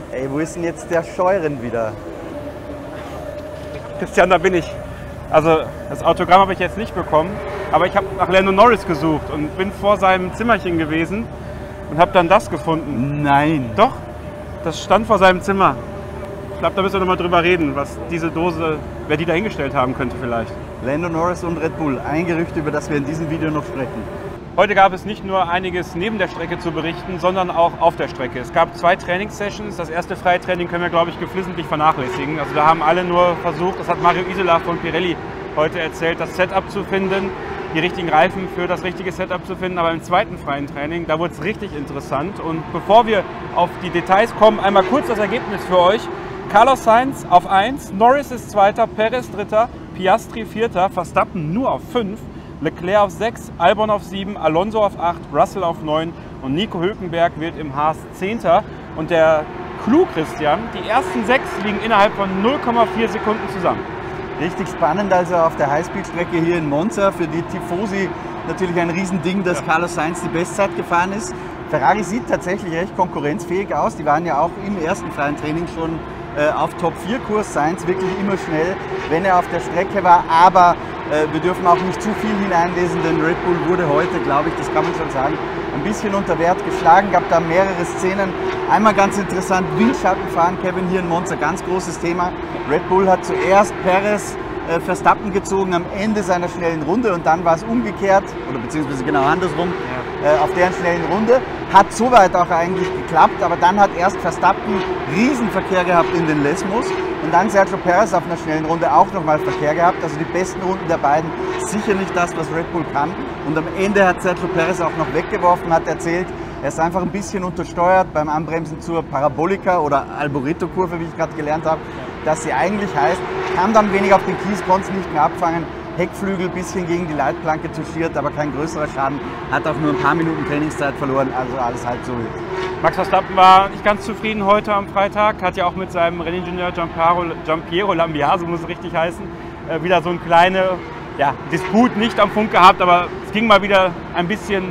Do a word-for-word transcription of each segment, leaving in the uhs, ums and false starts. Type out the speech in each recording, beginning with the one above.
Ey, wo ist denn jetzt der Scheuren wieder? Christian, da bin ich. Also das Autogramm habe ich jetzt nicht bekommen, aber ich habe nach Lando Norris gesucht und bin vor seinem Zimmerchen gewesen und habe dann das gefunden. Nein. Doch, das stand vor seinem Zimmer. Ich glaube, da müssen wir noch mal drüber reden, was diese Dose, wer die da hingestellt haben könnte vielleicht. Lando Norris und Red Bull, ein Gerücht, über das wir in diesem Video noch sprechen. Heute gab es nicht nur einiges neben der Strecke zu berichten, sondern auch auf der Strecke. Es gab zwei Trainingssessions. Das erste freie Training können wir, glaube ich, geflissentlich vernachlässigen. Also da haben alle nur versucht, das hat Mario Isola von Pirelli heute erzählt, das Setup zu finden, die richtigen Reifen für das richtige Setup zu finden. Aber im zweiten freien Training, da wurde es richtig interessant. Und bevor wir auf die Details kommen, einmal kurz das Ergebnis für euch. Carlos Sainz auf eins, Norris ist Zweiter, Perez Dritter, Piastri Vierter, Verstappen nur auf fünf. Leclerc auf sechs, Albon auf sieben, Alonso auf acht, Russell auf neun und Nico Hülkenberg wird im Haas Zehnter. Und der Clou, Christian, die ersten sechs liegen innerhalb von null Komma vier Sekunden zusammen. Richtig spannend also auf der Highspeed-Strecke hier in Monza. Für die Tifosi natürlich ein Riesending, dass Carlos Sainz die Bestzeit gefahren ist. Ferrari sieht tatsächlich recht konkurrenzfähig aus. Die waren ja auch im ersten freien Training schon äh, auf Top vier Kurs. Sainz wirklich immer schnell, wenn er auf der Strecke war. Aber äh, wir dürfen auch nicht zu viel hineinlesen, denn Red Bull wurde heute, glaube ich, das kann man schon sagen, ein bisschen unter Wert geschlagen. Gab da mehrere Szenen. Einmal ganz interessant, Windschattenfahren, Kevin, hier in Monza, ganz großes Thema. Red Bull hat zuerst Perez äh, Verstappen gezogen am Ende seiner schnellen Runde und dann war es umgekehrt, oder beziehungsweise genau andersrum, ja. äh, auf deren schnellen Runde. Hat soweit auch eigentlich geklappt, aber dann hat erst Verstappen Riesenverkehr gehabt in den Lesmos und dann Sergio Perez auf einer schnellen Runde auch nochmal Verkehr gehabt. Also die besten Runden der beiden, sicher nicht das, was Red Bull kann. Und am Ende hat Sergio Perez auch noch weggeworfen, hat erzählt, er ist einfach ein bisschen untersteuert beim Anbremsen zur Parabolika oder Alboreto-Kurve, wie ich gerade gelernt habe, dass sie eigentlich heißt, kam dann wenig auf den Kies, konnte es nicht mehr abfangen. Heckflügel ein bisschen gegen die Leitplanke touchiert, aber kein größerer Schaden. Hat auch nur ein paar Minuten Trainingszeit verloren, also alles halb so wild. Max Verstappen war nicht ganz zufrieden heute am Freitag, hat ja auch mit seinem Renningenieur Giampiero Lambiase, muss es richtig heißen, wieder so ein kleiner ja, Disput nicht am Funk gehabt, aber es ging mal wieder ein bisschen,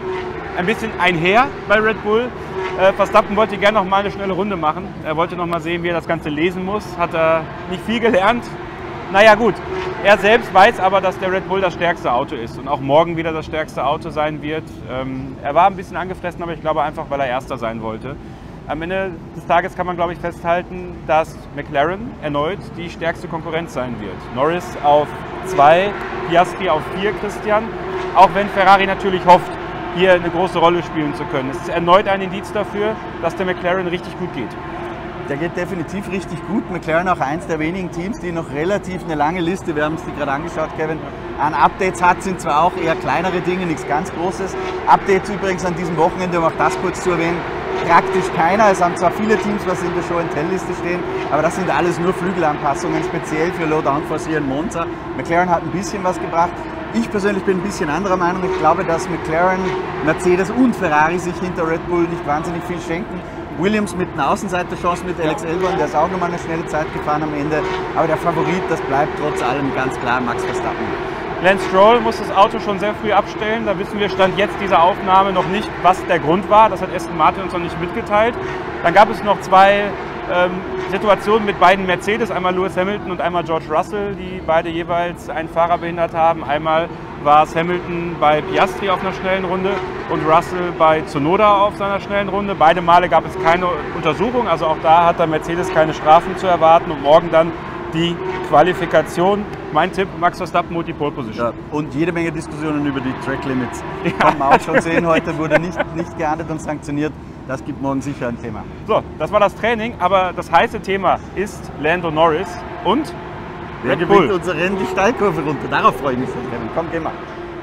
ein bisschen einher bei Red Bull. Verstappen wollte gerne noch mal eine schnelle Runde machen. Er wollte noch mal sehen, wie er das Ganze lesen muss. Hat er nicht viel gelernt. Naja gut, er selbst weiß aber, dass der Red Bull das stärkste Auto ist und auch morgen wieder das stärkste Auto sein wird. Ähm, er war ein bisschen angefressen, aber ich glaube einfach, weil er Erster sein wollte. Am Ende des Tages kann man, glaube ich, festhalten, dass McLaren erneut die stärkste Konkurrenz sein wird. Norris auf zwei, Piastri auf vier, Christian. Auch wenn Ferrari natürlich hofft, hier eine große Rolle spielen zu können. Es ist erneut ein Indiz dafür, dass der McLaren richtig gut geht. Der geht definitiv richtig gut. McLaren auch eins der wenigen Teams, die noch relativ eine lange Liste, wir haben es dir gerade angeschaut, Kevin, an Updates hat, sind zwar auch eher kleinere Dinge, nichts ganz Großes. Updates übrigens an diesem Wochenende, um auch das kurz zu erwähnen, praktisch keiner. Es haben zwar viele Teams, was in der Show-and-Tell-Liste stehen, aber das sind alles nur Flügelanpassungen, speziell für Low Downforce hier in Monza. McLaren hat ein bisschen was gebracht. Ich persönlich bin ein bisschen anderer Meinung. Ich glaube, dass McLaren, Mercedes und Ferrari sich hinter Red Bull nicht wahnsinnig viel schenken. Williams mit einer Außenseiterchance mit Alex Albon, der ist auch nochmal eine schnelle Zeit gefahren am Ende. Aber der Favorit, das bleibt trotz allem ganz klar Max Verstappen. Lance Stroll muss das Auto schon sehr früh abstellen. Da wissen wir Stand jetzt dieser Aufnahme noch nicht, was der Grund war. Das hat Aston Martin uns noch nicht mitgeteilt. Dann gab es noch zwei ähm, Situationen mit beiden Mercedes, einmal Lewis Hamilton und einmal George Russell, die beide jeweils einen Fahrer behindert haben. Einmal war es Hamilton bei Piastri auf einer schnellen Runde und Russell bei Tsunoda auf seiner schnellen Runde. Beide Male gab es keine Untersuchung, also auch da hat der Mercedes keine Strafen zu erwarten und morgen dann die Qualifikation. Mein Tipp, Max Verstappen holt die Pole Position. Ja, und jede Menge Diskussionen über die Track Limits. Ja. Kann man auch schon sehen, heute wurde nicht, nicht geahndet und sanktioniert. Das gibt morgen sicher ein Thema. So, das war das Training, aber das heiße Thema ist Lando Norris und Wer Red Bull. unser Rennen die Steilkurve runter? Darauf freue ich mich schon, Kevin. Komm, geh mal.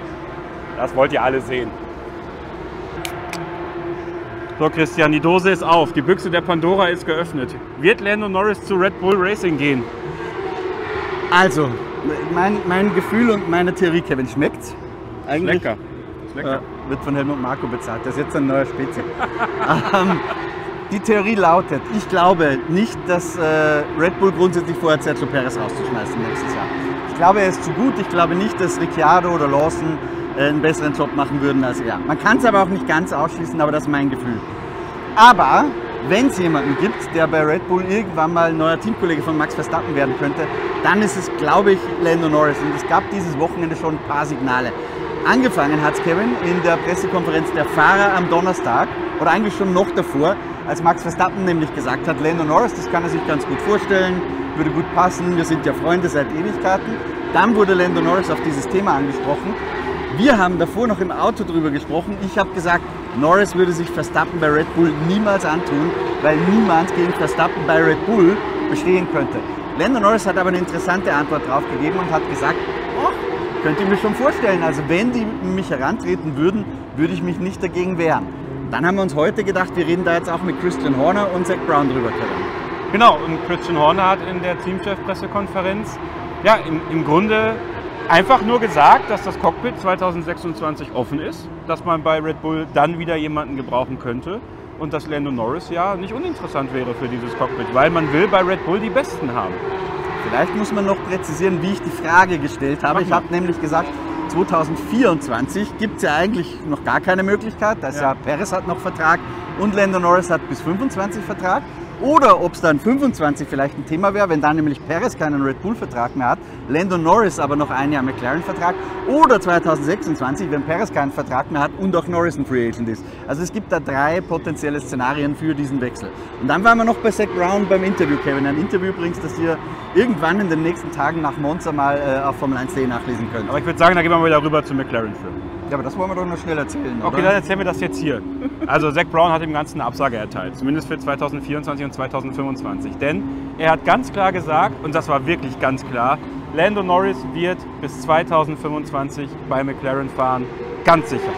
Das wollt ihr alle sehen. So Christian, die Dose ist auf, die Büchse der Pandora ist geöffnet. Wird Lando Norris zu Red Bull Racing gehen? Also, mein, mein Gefühl und meine Theorie, Kevin, schmeckt's? Eigentlich Lecker. Lecker. Äh, wird von Helmut Marko bezahlt, das ist jetzt ein neuer Spezi. ähm, die Theorie lautet, ich glaube nicht, dass äh, Red Bull grundsätzlich vorhat, Sergio Perez rauszuschmeißen nächstes Jahr. Ich glaube, er ist zu gut, ich glaube nicht, dass Ricciardo oder Lawson äh, einen besseren Job machen würden als er. Man kann es aber auch nicht ganz ausschließen, aber das ist mein Gefühl. Aber wenn es jemanden gibt, der bei Red Bull irgendwann mal ein neuer Teamkollege von Max Verstappen werden könnte, dann ist es, glaube ich, Lando Norris. Und es gab dieses Wochenende schon ein paar Signale. Angefangen hat es, Kevin, in der Pressekonferenz der Fahrer am Donnerstag, oder eigentlich schon noch davor, als Max Verstappen nämlich gesagt hat, Lando Norris, das kann er sich ganz gut vorstellen, würde gut passen, wir sind ja Freunde seit Ewigkeiten. Dann wurde Lando Norris auf dieses Thema angesprochen. Wir haben davor noch im Auto drüber gesprochen. Ich habe gesagt, Norris würde sich Verstappen bei Red Bull niemals antun, weil niemand gegen Verstappen bei Red Bull bestehen könnte. Lando Norris hat aber eine interessante Antwort drauf gegeben und hat gesagt, oh, könnt ihr mir schon vorstellen, also wenn die mich herantreten würden, würde ich mich nicht dagegen wehren. Dann haben wir uns heute gedacht, wir reden da jetzt auch mit Christian Horner und Zach Brown drüber, Kevin. Genau, und Christian Horner hat in der Teamchef-Pressekonferenz ja, im, im Grunde einfach nur gesagt, dass das Cockpit zweitausendsechsundzwanzig offen ist, dass man bei Red Bull dann wieder jemanden gebrauchen könnte und dass Lando Norris ja nicht uninteressant wäre für dieses Cockpit, weil man will bei Red Bull die Besten haben. Vielleicht muss man noch präzisieren, wie ich die Frage gestellt habe. Ich habe nämlich gesagt, zweitausendvierundzwanzig gibt es ja eigentlich noch gar keine Möglichkeit. Das ja. ja Perez hat noch Vertrag und Lando Norris hat bis fünfundzwanzig Vertrag. Oder ob es dann fünfundzwanzig vielleicht ein Thema wäre, wenn dann nämlich Perez keinen Red Bull-Vertrag mehr hat, Lando Norris aber noch ein Jahr McLaren-Vertrag. Oder zweitausendsechsundzwanzig, wenn Perez keinen Vertrag mehr hat und auch Norris ein Free Agent ist. Also es gibt da drei potenzielle Szenarien für diesen Wechsel. Und dann waren wir noch bei Zach Brown beim Interview, Kevin. Ein Interview übrigens, das ihr irgendwann in den nächsten Tagen nach Monza mal äh, auf Formel eins punkt de nachlesen könnt. Aber ich würde sagen, da gehen wir mal wieder rüber zu McLaren für. Ja, aber das wollen wir doch noch schnell erzählen, Okay, oder? dann erzählen wir das jetzt hier. Also Zach Brown hat dem Ganzen eine Absage erteilt, zumindest für zweitausendvierundzwanzig und zweitausendfünfundzwanzig. Denn er hat ganz klar gesagt, und das war wirklich ganz klar, Lando Norris wird bis zweitausendfünfundzwanzig bei McLaren fahren, ganz sicher.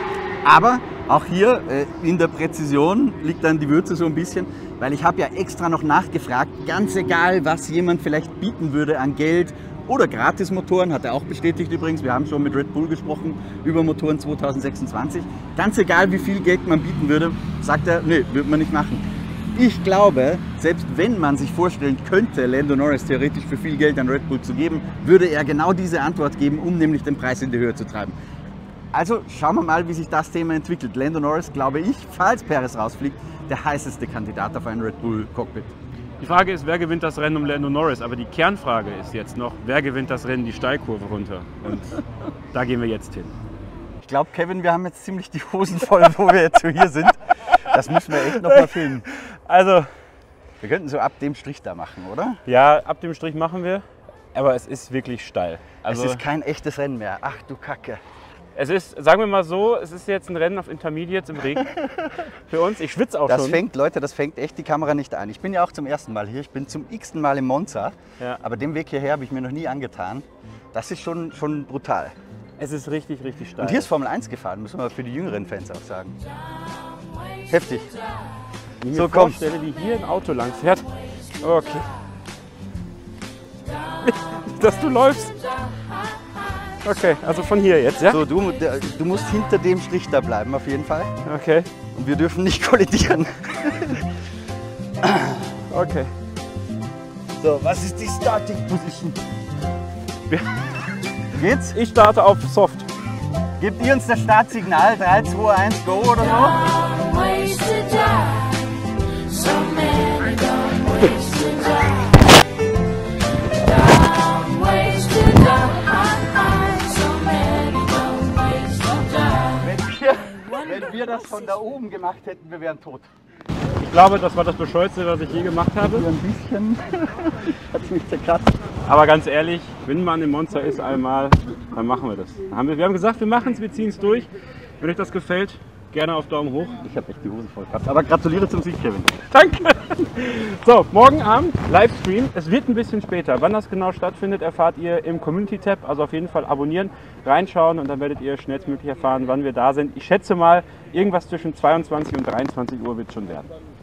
Aber auch hier äh, in der Präzision liegt dann die Würze so ein bisschen, weil ich habe ja extra noch nachgefragt, ganz egal, was jemand vielleicht bieten würde an Geld oder Gratismotoren, hat er auch bestätigt übrigens, wir haben schon mit Red Bull gesprochen über Motoren zweitausendsechsundzwanzig. Ganz egal, wie viel Geld man bieten würde, sagt er, nee, würde man nicht machen. Ich glaube, selbst wenn man sich vorstellen könnte, Lando Norris theoretisch für viel Geld an Red Bull zu geben, würde er genau diese Antwort geben, um nämlich den Preis in die Höhe zu treiben. Also schauen wir mal, wie sich das Thema entwickelt. Lando Norris, glaube ich, falls Perez rausfliegt, der heißeste Kandidat auf ein Red Bull Cockpit. Die Frage ist, wer gewinnt das Rennen um Lando Norris? Aber die Kernfrage ist jetzt noch, wer gewinnt das Rennen die Steilkurve runter? Und da gehen wir jetzt hin. Ich glaube, Kevin, wir haben jetzt ziemlich die Hosen voll, wo wir jetzt so hier sind. Das müssen wir echt noch mal filmen. Also, wir könnten so ab dem Strich da machen, oder? Ja, ab dem Strich machen wir. Aber es ist wirklich steil. Also, es ist kein echtes Rennen mehr. Ach du Kacke. Es ist, sagen wir mal so, es ist jetzt ein Rennen auf Intermediates im Regen für uns. Ich schwitze auch das schon. Fängt, Leute, das fängt echt die Kamera nicht ein. Ich bin ja auch zum ersten Mal hier. Ich bin zum x-ten Mal in Monza. Ja. Aber den Weg hierher habe ich mir noch nie angetan. Das ist schon, schon brutal. Es ist richtig, richtig steil. Und hier ist Formel eins gefahren, müssen wir für die jüngeren Fans auch sagen. Heftig. Wenn ich so, mir komm. vorstelle, wie hier ein Auto lang fährt. Okay. Dass du läufst. Okay, also von hier jetzt, ja? So, du, du musst hinter dem Strich da bleiben, auf jeden Fall. Okay. Und wir dürfen nicht kollidieren. Okay. So, was ist die Starting Position? Geht's? Ich starte auf Soft. Gebt ihr uns das Startsignal? drei, zwei, eins, go oder so? Wenn wir das von da oben gemacht hätten, wir wären tot. Ich glaube, das war das Bescheuerste, was ich je gemacht habe. Ein bisschen hat es mich zerkratzt. Aber ganz ehrlich, wenn man im Monster ist einmal, dann machen wir das. Dann haben wir, wir haben gesagt, wir machen es, wir ziehen es durch. Wenn euch das gefällt, gerne auf Daumen hoch. Ich habe echt die Hose voll gehabt. Aber gratuliere zum Sieg, Kevin. Danke. So, morgen Abend Livestream. Es wird ein bisschen später. Wann das genau stattfindet, erfahrt ihr im Community-Tab. Also auf jeden Fall abonnieren, reinschauen und dann werdet ihr schnellstmöglich erfahren, wann wir da sind. Ich schätze mal, irgendwas zwischen zweiundzwanzig und dreiundzwanzig Uhr wird es schon werden.